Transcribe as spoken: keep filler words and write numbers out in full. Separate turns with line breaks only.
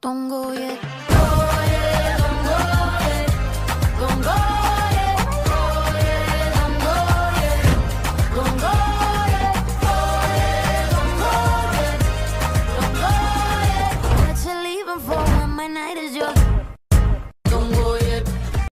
Don't go yet. Leaving for when my night is yours.